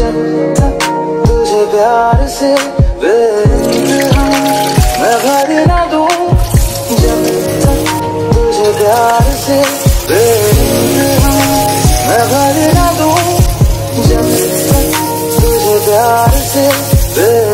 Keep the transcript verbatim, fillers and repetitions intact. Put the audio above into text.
जब तक तुझे प्यार से बेइंतहा मैं भर ना दूं, जब तक तुझे प्यार से बेइंतहा मैं भर ना दूं, जब तक तुझे प्यार से